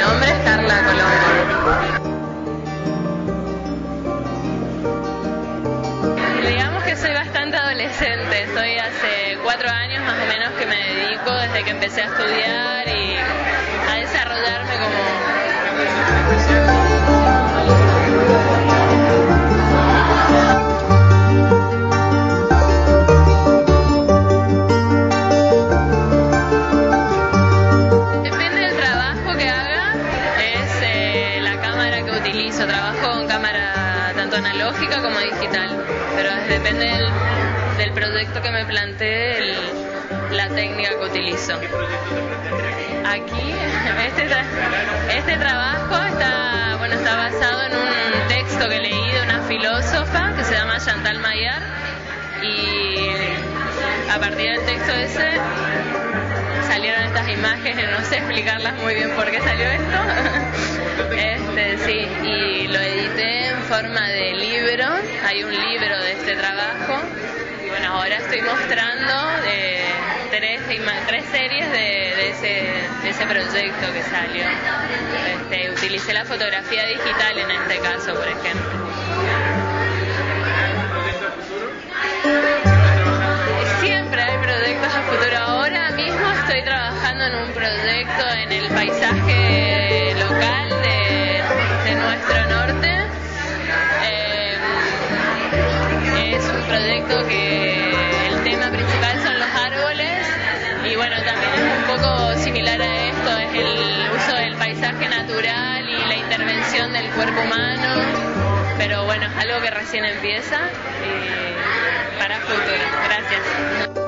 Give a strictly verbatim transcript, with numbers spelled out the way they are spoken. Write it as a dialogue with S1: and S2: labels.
S1: nombre es Carla Colombo. Digamos que soy bastante adolescente, soy hace cuatro años más o menos que me dedico desde que empecé a estudiar y a desarrollarme como... Trabajo con cámara tanto analógica como digital, pero depende del, del proyecto que me plantee, el, la técnica que utilizo. Aquí, este, tra este trabajo está, bueno, está basado en un texto que leí de una filósofa que se llama Chantal Maillard, y a partir del texto ese salieron estas imágenes, no sé explicarlas muy bien por qué salió esto. Este, sí, y lo edité en forma de libro, hay un libro de este trabajo, y bueno, ahora estoy mostrando eh, tres, tres series de, de, ese, de ese proyecto que salió. Este, utilicé la fotografía digital en este caso, por ejemplo. Siempre hay proyectos a futuro. Ahora mismo estoy trabajando en un proyecto en el paisaje local de, de nuestro norte. Eh, es un proyecto que el tema principal son los árboles, y bueno, también es un poco similar a esto, es el uso del paisaje natural y la intervención del cuerpo humano, pero bueno, es algo que recién empieza y para futuro. Gracias.